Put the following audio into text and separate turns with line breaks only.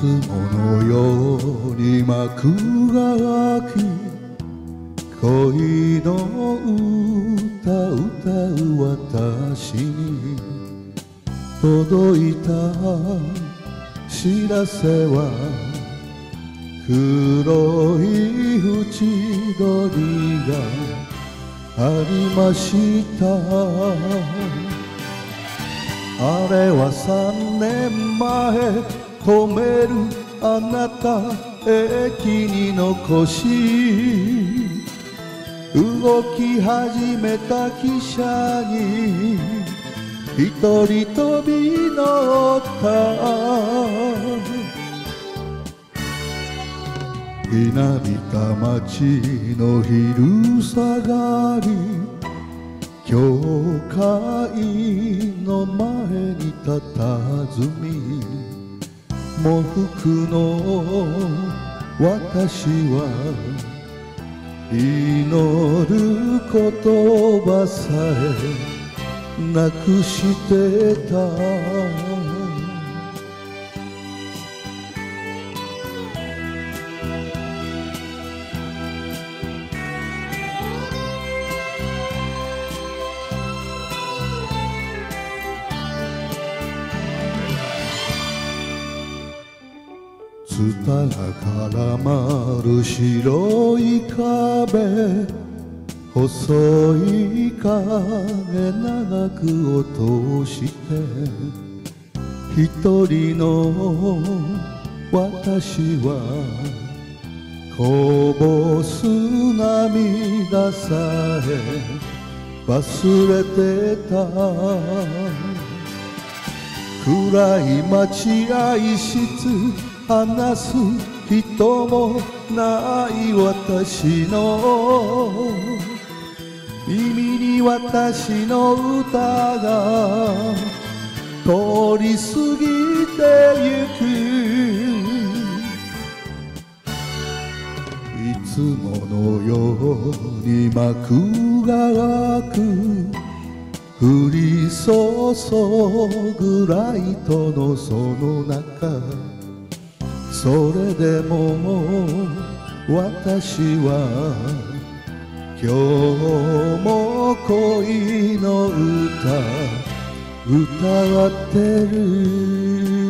ものように幕が開き恋の歌歌う私に届いた知らせは黒い縁取りがありました。あれは3年前止めるあなた駅に残し動き始めた汽車に一人飛び乗ったひなびた街の昼下がり教会の前にたたずみ喪服の私は祈る言葉さえなくしてたツタが絡まる白い壁細い影長く落として一人の私はこぼす涙さえ忘れてた暗い待合室話す人もない私の耳に私の歌が通り過ぎてゆくいつものように幕が開く降り注ぐライトのその中それでも私は今日も恋の歌歌ってる